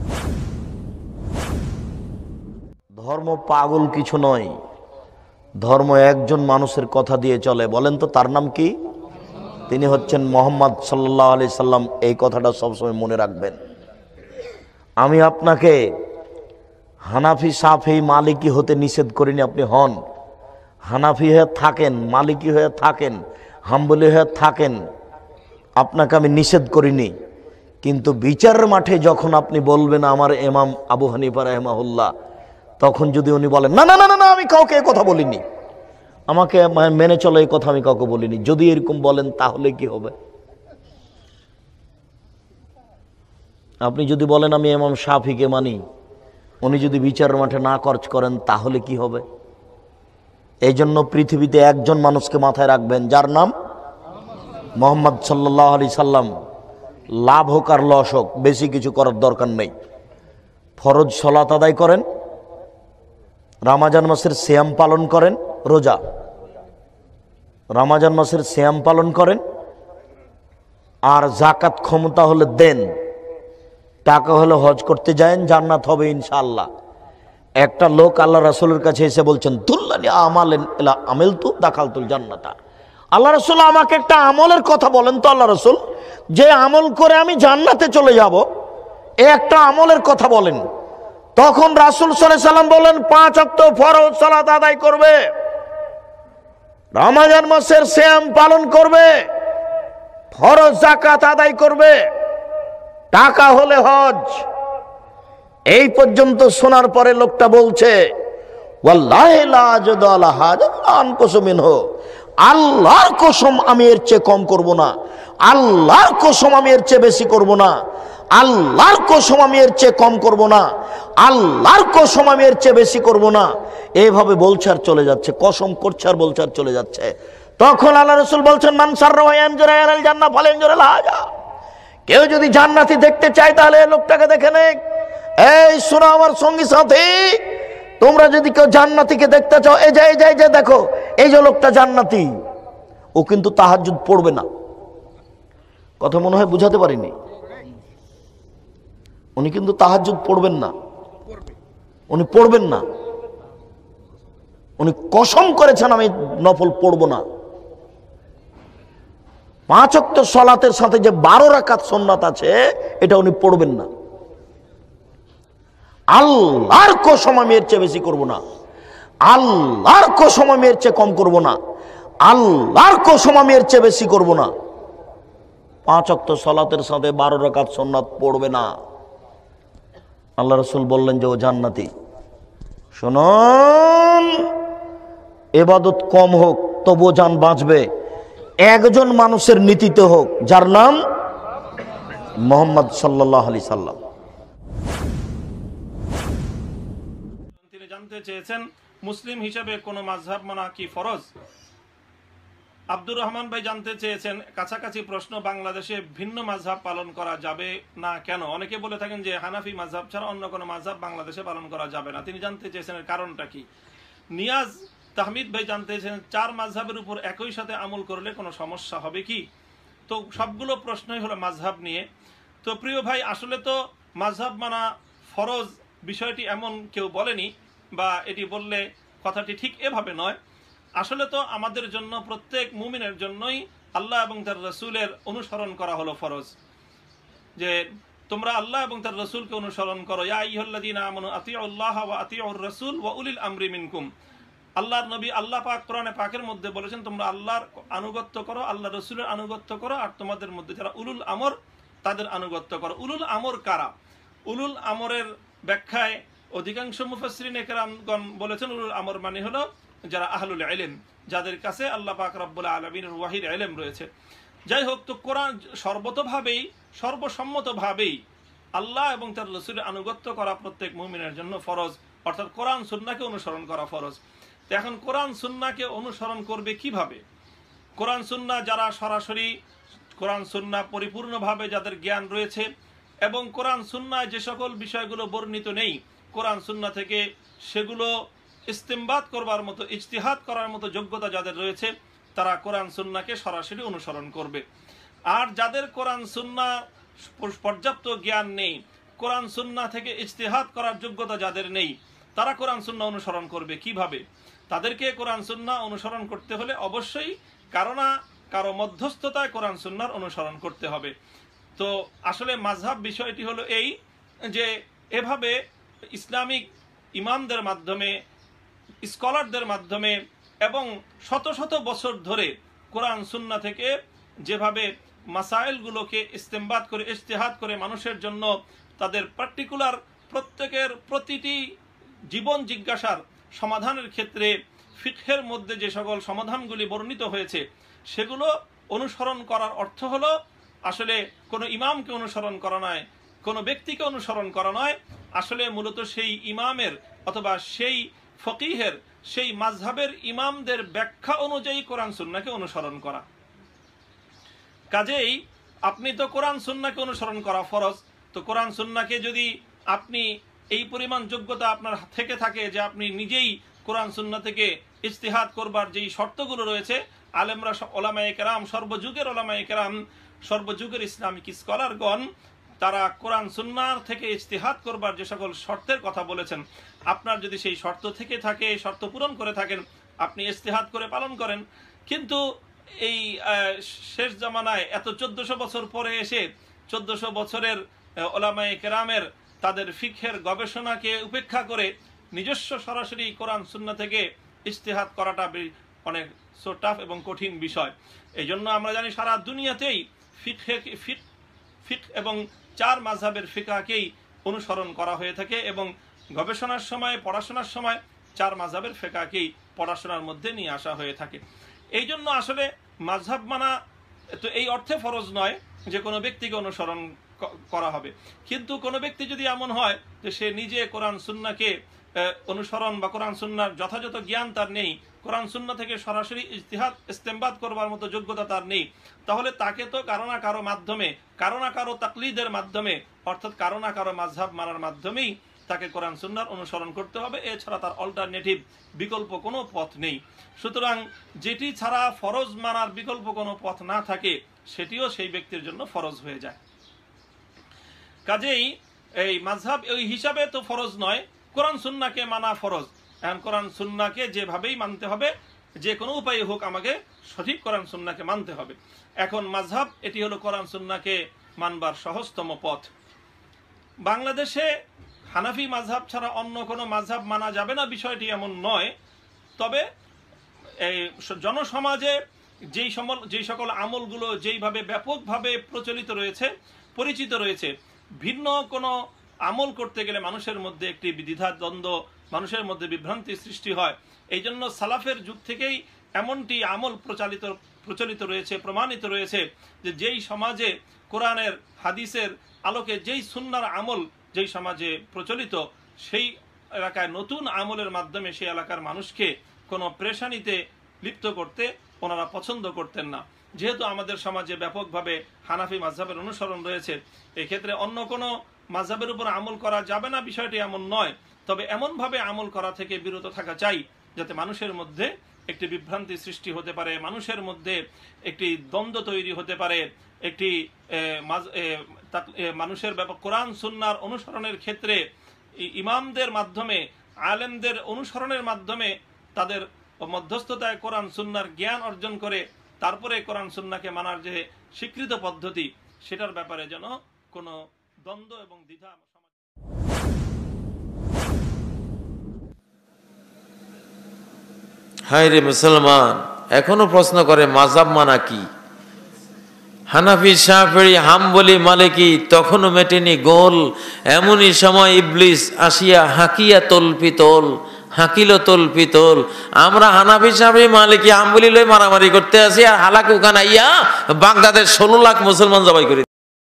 ধর্ম পাগল কিছু নয়, ধর্ম একজন মানুষের কথা দিয়ে চলে। বলেন তো তার নাম কি? তিনি হচ্ছেন মুহাম্মদ সাল্লাল্লাহু আলাইহি সাল্লাম। এই কথাটা সবসময় মনে রাখবেন। আমি আপনাকে হানাফি, শাফি, মালিকি হতে নিষেধ করিনি, আপনি হন। হানাফি হয়ে থাকেন, মালিকি হয়ে থাকেন, হাম্বলি হয়ে থাকেন, আপনাকে আমি নিষেধ করিনি। কিন্তু বিচারের মাঠে যখন আপনি বলবেন আমার ইমাম আবু হানিফা রাহিমাহুল্লাহ, তখন যদি উনি বলেন না না না না আমি কাউকে এই কথা বলিনি, আমাকে মেনে চলো এই কথা আমি কাউকে বলিনি, যদি এরকম বলেন তাহলে কি হবে? আপনি যদি বলেন আমি ইমাম শাফিকে মানি, উনি যদি বিচারের মাঠে না খরচ করেন তাহলে কি হবে? এই জন্য পৃথিবীতে একজন মানুষকে মাথায় রাখবেন, যার নাম মুহাম্মদ সাল্লাল্লাহু আলাইহি সাল্লাম। লাভ হোক আর লস হোক, বেশি কিছু করার দরকার নেই। ফরজ সালাত আদায় করেন, রমজান মাসের সিয়াম পালন করেন, রোজা, রমজান মাসের সিয়াম পালন করেন, আর যাকাত ক্ষমতা হলে দেন, টাকা হলে হজ করতে যায়েন, জান্নাত হবে ইনশাআল্লাহ। একটা লোক আল্লাহ রাসূলের কাছে এসে বলছেন দুল্লানি আমালেন ইলা আমিলতু দাখালতুল জান্নাতা। আল্লাহ রাসূল আমাকে একটা আমলের কথা বলেন তো আল্লাহ রাসূল, যে আমল করে আমি জান্নাতে চলে যাব, এই একটা আমলের কথা বলেন। তখন রাসূল সাল্লাল্লাহু আলাইহি সাল্লাম বলেন পাঁচ ওয়াক্ত ফরজ সালাত আদায় করবে, রমজান মাসের সিয়াম পালন করবে, ফরজ যাকাত আদায় করবে, টাকা হলে হজ। এই পর্যন্ত শোনার পরে লোকটা বলছে ওয়াল্লাহি লা আজদু আলা হাজা আনকুসু মিনহু, আল্লাহর কসম আমি এর চেয়ে কম করব না, আল্লাহর কসম আমি এর চেয়ে বেশি করব না, আল্লাহর কসম আমি এর চেয়ে কম করব না, আল্লাহর কসম আমি এর চেয়ে বেশি করব না। এইভাবে বলছে আর চলে যাচ্ছে, কসম করছে আর বলছে আর চলে যাচ্ছে। তখন আল্লাহ রাসূল বলছেন মান সাররা ইয়ানজুরা ইলাল জান্নাহ ফালানজুরা হাজা, কেউ যদি জান্নাতি দেখতে চায় তাহলে এই লোকটাকে দেখে নেক। এই শোনো আমার সঙ্গী সাথী, তোমরা যদি কেউ জান্নাতীকে দেখতে চাও, এই যে এই যে এই যে দেখো এই যে লোকটা জান্নাতি, ও কিন্তু তাহাজ্জুদ পড়বে না। কথা মনে হয় বুঝাতে পারিনি। উনি কিন্তু তাহাজ্জুদ পড়বেন না, উনি পড়বেন না, উনি কসম করেছেন আমি নফল পড়ব না। পাঁচ ওয়াক্ত সালাতের সাথে যে বারো রাকাত সুন্নাত আছে এটা উনি পড়বেন না। আল্লাহর কসম আমি এর চেয়ে বেশি করব না, আল্লাহর কসম আমি এর চেয়ে কম করব না, আল্লাহর কসম আমি এর চেয়ে বেশি করব না। পাঁচ ওয়াক্ত সালাতের সাথে বারো রাকাত সুন্নাত পড়বে না। আল্লাহ রাসূল বললেন যে ও জান্নাতি। শুনুন, ইবাদত কম হোক তবু জান বাঁচবে, একজন মানুষের নীতিতে হোক যার নাম মুহাম্মদ সাল্লাল্লাহু আলাইহি সাল্লাম। তিনি জানতে চেয়েছেন মুসলিম হিসেবে কোন মাযহাব মানা কি ফরজ? আব্দুর রহমান ভাই জানতে চেয়েছেন কাছাকাছি প্রশ্ন, বাংলাদেশে ভিন্ন মাযহাব পালন করা যাবে না কেন? অনেকে বলে থাকেন যে হানাফি মাযহাব ছাড়া অন্য কোনো মাযহাব বাংলাদেশে পালন করা যাবে না। তিনি জানতে চেয়েছেন এর কারণটা কি। নিয়াজ তাহমিদ ভাই জানতে চেয়েছেন চার মাযহাবের উপর একই সাথে আমল করলে কোনো সমস্যা হবে কি? তো সবগুলো প্রশ্নই হলো মাযহাব নিয়ে। তো প্রিয় ভাই, আসলে তো মাযহাব মানা ফরজ বিষয়টি এমন কেউ বলেনি, বা এটি বললে কথাটি ঠিক এভাবে নয়। আসলে তো আমাদের জন্য, প্রত্যেক মুমিনের জন্যই আল্লাহ এবং তার রাসূলের অনুসরণ করা হলো ফরজ। যে তোমরা আল্লাহ এবং তার রাসূলকে অনুসরণ করো। ইয়া আইয়ুহাল্লাযীনা আমানু আতিউল্লাহ ওয়া আতিউর রাসূল ওয়া উলিল আমরি মিনকুম। আল্লাহর নবী আল্লাহ পাক কোরআনে পাকের মধ্যে বলেছেন তোমরা আল্লাহর আনুগত্য করো, আল্লাহ রাসূলের আনুগত্য করো, আর তোমাদের মধ্যে যারা উলুল আমর তাদের আনুগত্য করো। উলুল আমর কারা? উলুল আমরের ব্যাখ্যায় অধিকাংশ মুফাসসিরিন একরামগণ বলেছেন উলুল আমর মানে হলো যারা আহলুল ইলম, যাদের কাছে আল্লাহ পাক রব্বুল আলামিনের ওয়াহির ইলম রয়েছে। যাই হোক, তো কোরআন সর্বতভাবেই সর্বসম্মতভাবেই আল্লাহ এবং তার রাসূলের আনুগত্য করা প্রত্যেক মুমিনের জন্য ফরজ, অর্থাৎ কোরআন সুন্নাহকে অনুসরণ করা ফরজ। তো এখন কোরআন সুন্নাহকে অনুসরণ করবে কিভাবে? কোরআন সুন্নাহ যারা সরাসরি কোরআন সুন্নাহ পরিপূর্ণভাবে যাদের জ্ঞান রয়েছে, এবং কোরআন সুন্নাহ যে সকল বিষয়গুলো বর্ণিত নেই কোরআন সুন্নাহ থেকে সেগুলো ইস্তেমবাদ করবার মতো, ইজতিহাদ করার মতো যোগ্যতা যাদের রয়েছে, তারা কোরআন সুন্নাহকে সরাসরি অনুসরণ করবে। আর যাদের কোরআন সুন্নাহ পর্যাপ্ত জ্ঞান নেই, কোরআন সুন্নাহ থেকে ইজতিহাদ করার যোগ্যতা যাদের নেই, তারা কোরআন সুন্নাহ অনুসরণ করবে কিভাবে? তাদেরকে কোরআন সুন্নাহ অনুসরণ করতে হলে অবশ্যই কারো না কারো মধ্যস্থতায় কোরআন সুন্নাহর অনুসরণ করতে হবে। তো আসলে মাযহাব বিষয়টি হলো এই যে এভাবে ইসলামিক ইমামদের মাধ্যমে, স্কলারদের মাধ্যমে এবং শত শত বছর ধরে কোরআন সুন্নাহ থেকে যেভাবে মাসাইলগুলোকে ইস্তেমবাদ করে, ইজতিহাদ করে মানুষের জন্য তাদের পার্টিকুলার প্রত্যেকের প্রতিটি জীবন জিজ্ঞাসার সমাধানের ক্ষেত্রে ফিকহের মধ্যে যে সকল সমাধানগুলি বর্ণিত হয়েছে সেগুলো অনুসরণ করার অর্থ হলো আসলে কোনো ইমামকে অনুসরণ করা নয়, কোনো ব্যক্তিকে অনুসরণ করা নয়, আসলে মূলত সেই ইমামের অথবা সেই ফকিহের, সেই মাযহাবের ইমামদের ব্যাখ্যা অনুযায়ী কোরআন সুন্নাহকে অনুসরণ করা। কাজেই আপনি তো কোরআন সুন্নাহকে অনুসরণ করা ফরজ। তো কোরআন সুন্নাহকে যদি আপনি এই পরিমাণ যোগ্যতা আপনার থেকে থাকে যে আপনি নিজেই কোরআন সুন্নাহ থেকে ইজতিহাদ করবার যেই শর্তগুলো রয়েছে, আলেমরা, ওলামায়ে কেরাম, সর্বযুগের ওলামায়ে কেরাম, সর্বযুগের ইসলামিক স্কলারগণ তারা কোরআন সুন্নাহ থেকে ইজতিহাদ করবার যে সকল শর্তের কথা বলেছেন, আপনার যদি সেই শর্ত থেকে থাকে, শর্ত পূরণ করে থাকেন, আপনি ইজতিহাদ করে পালন করেন। কিন্তু এই শেষ জামানায় এত চোদ্দশো বছর পরে এসে চোদ্দশো বছরের ওলামায়ে কেরামের তাদের ফিকহের গবেষণাকে উপেক্ষা করে নিজস্ব সরাসরি কোরআন সুন্নাহ থেকে ইজতিহাদ করাটা অনেক সো টাফ এবং কঠিন বিষয়। এই জন্য আমরা জানি সারা দুনিয়াতেই ফিকহে ফিক ফিক এবং চার মাযহাবের ফিকহকেই অনুসরণ করা হয়ে থাকে, এবং গবেষণার সময়, পড়াশোনার সময় চার মাযহাবের ফিকহকেই পড়াশোনার মধ্যে নিয়ে আসা হয়ে থাকে। এই জন্য আসলে মাযহাব মানা তো এই অর্থে ফরজ নয় যে কোনো ব্যক্তিকে অনুসরণ করা হবে। কিন্তু কোনো ব্যক্তি যদি এমন হয় যে সে নিজে কোরআন সুন্নাহকে অনুসরণ বা কোরআন সুন্নাহর যথাযথ জ্ঞান তার নেই, কোরআন সুন্নাহ থেকে সরাসরি ইজতিহাদ ইস্তেমবাদ করবার মতো যোগ্যতা তার নেই, তাহলে তাকে তো কারো না কারো মাধ্যমে, কারো না কারো তাকলিদের মাধ্যমে, অর্থাৎ কারো না কারো মাযহাব মানার মাধ্যমেই তাকে কোরআন সুন্নাহর অনুসরণ করতে হবে। এছাড়া তার অল্টারনেটিভ বিকল্প কোনো পথ নেই। সুতরাং যেটি ছাড়া ফরজ মানার বিকল্প কোনো পথ না থাকে সেটিও সেই ব্যক্তির জন্য ফরজ হয়ে যায়। কাজেই এই মাযহাব ওই হিসাবে তো ফরজ নয়, কোরআন সুন্নাহকে মানা ফরজ। এখন কোরআন সুন্নাহকে যেভাবেই মানতে হবে, যে কোনো উপায়ে হোক আমাকে সঠিক কোরআন সুন্নাহকে মানতে হবে। এখন মাযহাব এটি হলো কোরআন সুন্নাহকে মানবার সহজতম পথ। বাংলাদেশে হানাফি মাযহাব ছাড়া অন্য কোনো মাযহাব মানা যাবে না বিষয়টি এমন নয়, তবে এই জনসমাজে যেই সমল যেই সকল আমলগুলো যেইভাবে ব্যাপকভাবে প্রচলিত রয়েছে, পরিচিত রয়েছে, ভিন্ন কোনো আমল করতে গেলে মানুষের মধ্যে একটি দ্বিধা দ্বন্দ্ব, মানুষের মধ্যে বিভ্রান্তি সৃষ্টি হয়। এই জন্য সালাফের যুগ থেকেই এমনটি আমল প্রচালিত প্রচলিত রয়েছে, প্রমাণিত রয়েছে যে যেই সমাজে কোরআনের হাদিসের আলোকে যেই সুন্নাহর আমল যেই সমাজে প্রচলিত, সেই এলাকায় নতুন আমলের মাধ্যমে সেই এলাকার মানুষকে কোনো পেরেশানিতে লিপ্ত করতে ওনারা পছন্দ করতেন না। যেহেতু আমাদের সমাজে ব্যাপকভাবে হানাফি মাযহাবের অনুসরণ রয়েছে, এক্ষেত্রে অন্য কোনো মাযহাবের উপর আমল করা যাবে না বিষয়টি এমন নয়, তবে এমনভাবে আমল করা থেকে বিরত থাকা চাই যাতে মানুষের মধ্যে একটি বিভ্রান্তি সৃষ্টি হতে পারে, মানুষের মধ্যে একটি দ্বন্দ্ব তৈরি হতে পারে, একটি মানুষের ব্যাপক কোরআন সুন্নাহর অনুসরণের ক্ষেত্রে ইমামদের মাধ্যমে, আলেমদের অনুসরণের মাধ্যমে তাদের মধ্যস্থতায় কোরআন সুন্নাহর জ্ঞান অর্জন করে তারপরে কোরআন সুন্নাহকে মানার যে স্বীকৃত পদ্ধতি, সেটার ব্যাপারে যেন কোনো দ্বন্দ্ব এবং দ্বিধা। হায় রে মুসলমান, এখনো প্রশ্ন করে মাযহাব মানা কি? হানাফি, শাফিঈ, হাম্বলি, মালিকি তখনও মেটেনি গোল। এমনই সময় ইবলিস আসিয়া হাকিয়া তল্পিতল, হাকিল তল্পিতল। আমরা হানাফি, শাফিঈ, মালিকি, হাম্বলি লই মারামারি করতে আসি, আর হালাক ওখানে আইয়া বাগদাদের ষোলো লাখ মুসলমান জবাই করে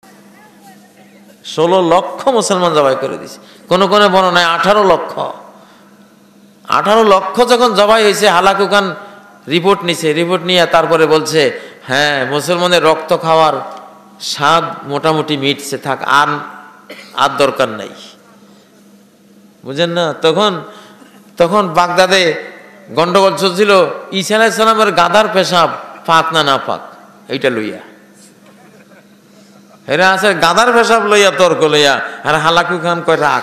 ষোলো লক্ষ মুসলমান জবাই করে দিছে। কোনো কোনো বর্ণনায় আঠারো লক্ষ আঠারো লক্ষ যখন জবাই হয়েছে, হালাকু খান রিপোর্ট নিছে, রিপোর্ট নিয়ে তারপরে বলছে হ্যাঁ মুসলমানের রক্ত খাওয়ার স্বাদ মোটামুটি মিটছে, থাক আর আর দরকার নাই, বুঝেন না? তখন তখন বাগদাদে গন্ডগোল চলছিল, ঈসা আলাইহিস সালামের গাধার পেশাব পাক না না পাক এইটা লইয়া, এরা আছে গাধার পেশাব লইয়া তর্ক লইয়া, আর হালাকু খান কয় রাখ।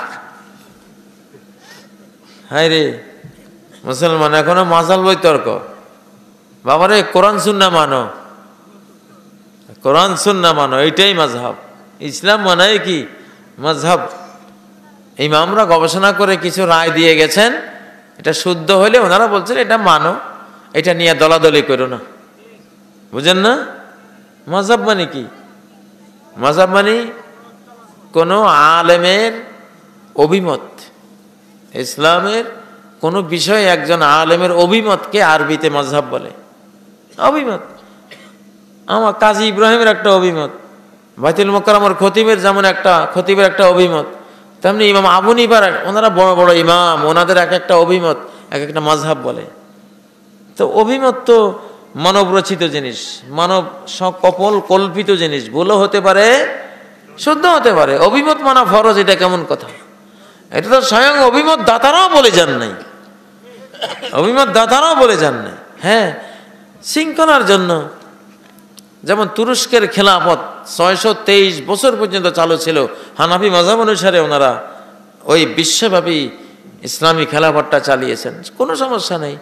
হায় রে মুসলমান, এখনো মাজাল বই তর্ক। বাবারে কোরআন সুন্নাহ মানো, কোরআন সুন্নাহ মানো, এইটাই মাযহাব। ইসলাম মানে কি? মাযহাব। ইমামরা গবেষণা করে কিছু রায় দিয়ে গেছেন, এটা শুদ্ধ হলে ওনারা বলছেন এটা মানো, এটা নিয়ে দলাদলি করো না, বুঝেন না? মাযহাব মানে কি? মাযহাব মানে কোনো আলেমের অভিমত, ইসলামের কোনো বিষয়ে একজন আলেমের অভিমতকে আরবিতে মাযহাব বলে। অভিমত আমার কাজী ইব্রাহিমের একটা অভিমত, বাইতুল মুকাররমের খতিবের যেমন একটা খতিবের একটা অভিমত, তেমনি ইমাম আবু হানিফার ওনারা বড় বড় ইমাম, ওনাদের এক একটা অভিমত এক একটা মাযহাব বলে। তো অভিমত তো মানবরচিত জিনিস, মানব সকপল কল্পিত জিনিস, ভুলও হতে পারে শুদ্ধ হতে পারে। অভিমত মানা ফরজ, এটা কেমন কথা? এটা তো স্বয়ং অভিমত দাতারাও বলে যান নাই, অভিমত দাতারাও বলে যান নাই। হ্যাঁ, শৃঙ্খলার জন্য, যেমন তুরস্কের খেলাফত ছয়শো তেইশ বছর পর্যন্ত চালু ছিল, হানাফি মাযহাব অনুসারে ওনারা ওই বিশ্বব্যাপী ইসলামী খেলাফতটা চালিয়েছেন, কোনো সমস্যা নেই।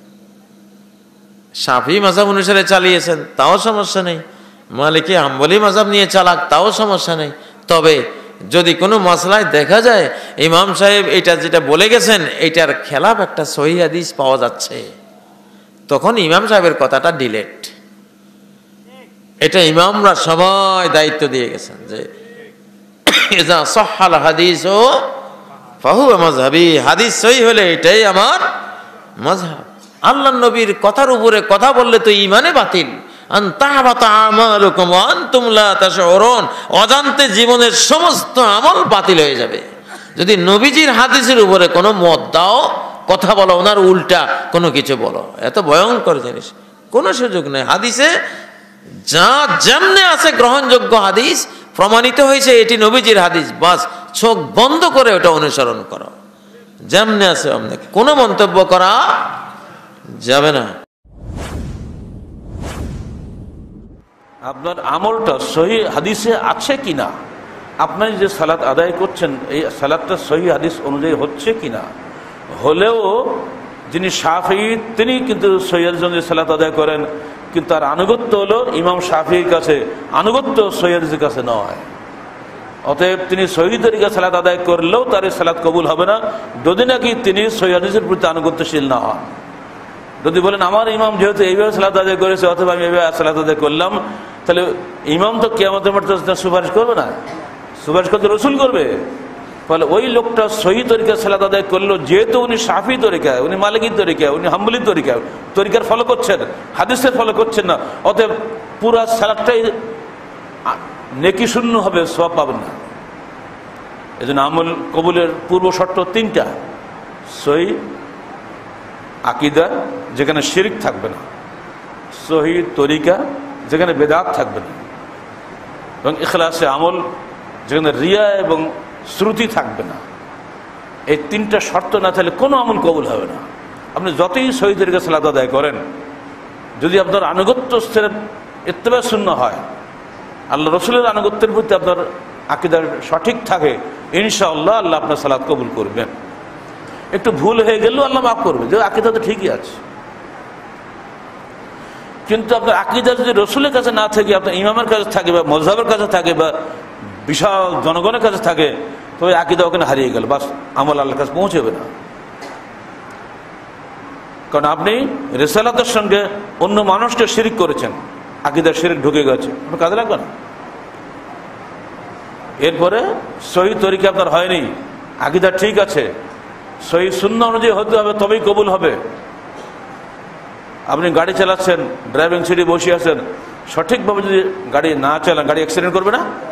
শাফিঈ মাযহাব অনুসারে চালিয়েছেন, তাও সমস্যা নেই। মালিকি, হাম্বলি মাযহাব নিয়ে চালাক, তাও সমস্যা নেই। তবে যদি কোনো মাসলায় দেখা যায় ইমাম সাহেব এটা যেটা বলে গেছেন এটার খেলাফ একটা সহিহ হাদিস পাওয়া যাচ্ছে, তখন ইমাম সাহেবের কথাটা ডিলেট। এটা ইমামরা সবাই দায়িত্ব দিয়ে গেছেন যে ইযা সাহহাল হাদিস ফাহুয়া মাযহাবি, হাদিস সহিহ হলে এটাই আমার মাযহাব। আল্লাহর নবীর কথার উপরে কথা বললে তো ঈমানে বাতিল। আন তাহবাতা আমালুকুম ওয়া আনতুম লা তাশউরুন, অজান্তে জীবনের সমস্ত আমল বাতিল হয়ে যাবে। যদি নবীজির হাদিসের উপরে কোনো মত দাও, কথা বলো, ওনার উল্টা কোনো কিছু বলো, এত ভয়ঙ্কর জিনিস, কোনো সুযোগ নেই। হাদিসে যা যেমনে আছে গ্রহণযোগ্য হাদিস প্রমাণিত হয়েছে এটি নবীজির হাদিস, বাস চোখ বন্ধ করে ওটা অনুসরণ করো, যেমনে আছে অমনে, কোনো মন্তব্য করা যাবে না। আপনার আমলটা সহি হাদিসে আছে কিনা আপনি যে সালাত আদায় করছেন এই সালাতটা সহি হাদিস অনুযায়ী হচ্ছে কিনা, হলেও যিনি শাফিঈ তিনি কিন্তু সহি হাদিস অনুযায়ী সালাত আদায় করেন, কিন্তু তার আনুগত্য হলো ইমাম শাফিঈর কাছে, আনুগত্য সহি হাদিসের কাছে নয়। অতএব তিনি সহি তরিকা সালাত আদায় করলেও তার এই সালাত কবুল হবে না যদি নাকি তিনি সহি হাদিসের প্রতি আনুগত্যশীল না হন। যদি বলেন আমার ইমাম যেহেতু এইভাবে সালাত আদায় করেছে অথবা আমি এইভাবে সালাত আদায় করলাম, তাহলে ইমাম তো কিয়ামতের মাঠে সুপারিশ করবে না, সুপারিশ করতে রসুল করবে। ফলে ওই লোকটা সহি তরিকা সালাত আদায় করলো, যেহেতু উনি শাফি তরিকা, উনি মালিকি তরিকা, উনি হাম্বলি তরিকা তরিকার ফলো করছেন, হাদিসের ফলো করছেন না, অতএব পুরা সালাতটাই নেকি শূন্য হবে, সওয়াব পাবেন না। এই জন্য আমল কবুলের পূর্ব শর্ত তিনটা: সহি আকীদা যেখানে শিরক থাকবে না, সহি তরিকা যেখানে বেদাত থাকবে না, এবং ইখলাসে আমল যেখানে রিয়া এবং শ্রুতি থাকবে না। এই তিনটা শর্ত না থাকলে কোনো আমল কবুল হবে না। আপনি যতই সহি তরিকা সালাত আদায় করেন, যদি আপনার আনুগত্য ইত্তেবা শূন্য হয়, আল্লাহ রসুলের আনুগত্যের প্রতি আপনার আকীদার সঠিক থাকে, ইনশাআল্লাহ আল্লাহ আপনার সালাত কবুল করবেন। একটু ভুল হয়ে গেলেও আল্লাহ মাফ করবে, যে আকীদা তো ঠিকই আছে। কিন্তু আপনার আকীদা যদি রসুলের কাছে না থাকে, আপনার ইমামের কাছে থাকে বা মযহাবের কাছে থাকে বা বিশাল জনগণের কাছে থাকে, তবে আকীদা ওখানে হারিয়ে গেল, বাস আমল আল্লাহর কাছে পৌঁছবে না। কারণ আপনি রিসালাতের সঙ্গে অন্য মানুষকে শিরিক করেছেন, আকীদার শিরিক ঢুকে গেছে, আপনার কাজে লাগবে না। এরপরে সহি তরিকা আপনার হয়নি, আকীদা ঠিক আছে, সহি সুন্নাহ অনুযায়ী হতে হবে, তবেই কবুল হবে। আপনি গাড়ি চালাচ্ছেন, ড্রাইভিং সিটে বসে আছেন, সঠিকভাবে যদি গাড়ি না চালান গাড়ি অ্যাক্সিডেন্ট করবে না?